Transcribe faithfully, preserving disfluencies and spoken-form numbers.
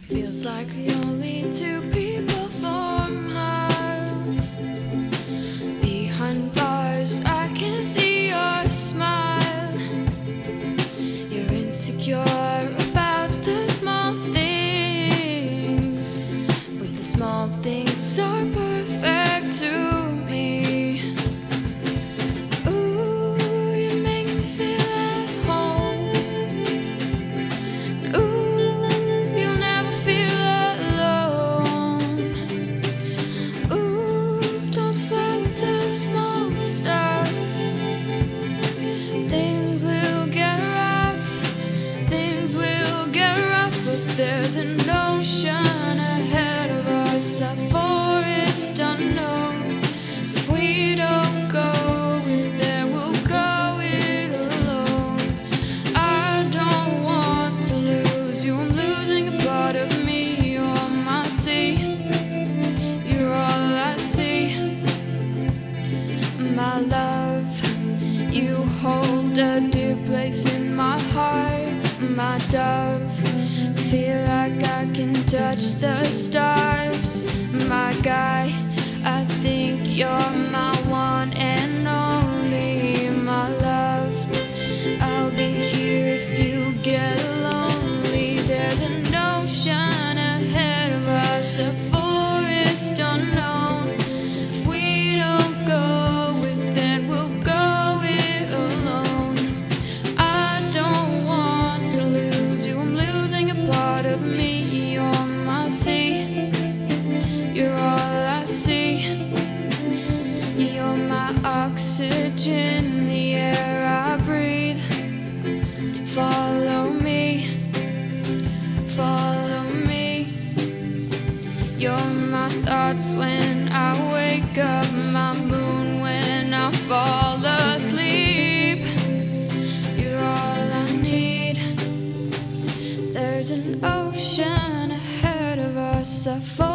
Feels like the only two people for miles. Behind bars, I can see your smile. You're insecure about the small things, but the small things are perfect to me. Ooh, you make me feel at home. Ooh, you'll never feel alone. Ooh, don't sweat the small stuff. Things will get rough, things will get rough, but there's an ocean ahead of us, a forest unknown. If we don't go it there, we'll go it alone. I don't want to lose you, I'm losing a part of me. You're my sea, you're all I see. My love, you hold a dear place in my heart. My dove, feel like I can touch the stars. My guy, I think you're my one and only. My love, I'll be here if you get lonely. There's an ocean ahead of us, a forest unknown. If we don't go it, then we'll go it alone. I don't want to lose you, I'm losing a part of me. You're my sea, you're all I see. You're my oxygen, the air I breathe. Follow me, follow me. You're my thoughts when I wake up, my moon when I fall asleep. You're all I need. There's an ocean ahead of us, a